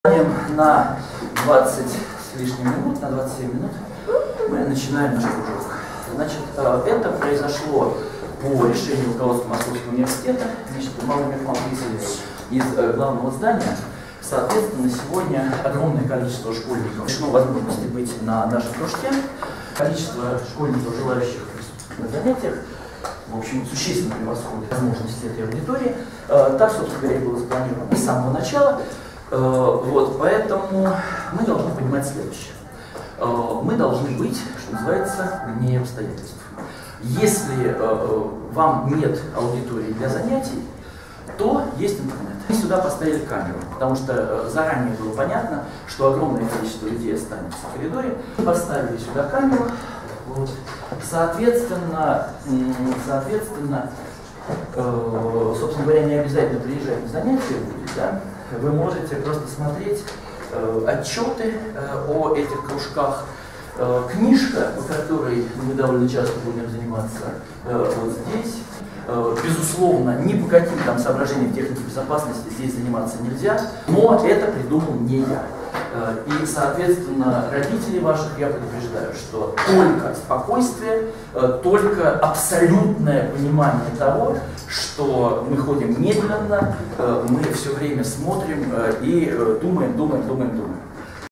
На 20 с лишним минут, на 27 минут мы начинаем наш кружок. Значит, это произошло по решению руководства Московского университета. Значит, Малый Мехман выселили из главного здания. Соответственно, сегодня огромное количество школьников лишено возможности быть на нашем кружке. Количество школьников, желающих на занятиях, в общем, существенно превосходит возможности этой аудитории. Так, собственно говоря, было запланировано с самого начала. Вот, поэтому мы должны понимать следующее. Мы должны быть, что называется, вне обстоятельств. Если вам нет аудитории для занятий, то есть интернет. Мы сюда поставили камеру, потому что заранее было понятно, что огромное количество людей останется в коридоре. Поставили сюда камеру. Вот. Соответственно, собственно говоря, не обязательно приезжать на занятия будет, да? Вы можете просто смотреть отчеты о этих кружках. Книжка, по которой мы довольно часто будем заниматься вот здесь. Безусловно, ни по каким там соображениям техники безопасности здесь заниматься нельзя, но это придумал не я. И, соответственно, родителей ваших я предупреждаю, что только спокойствие, только абсолютное понимание того, что мы ходим медленно, мы все время смотрим и думаем.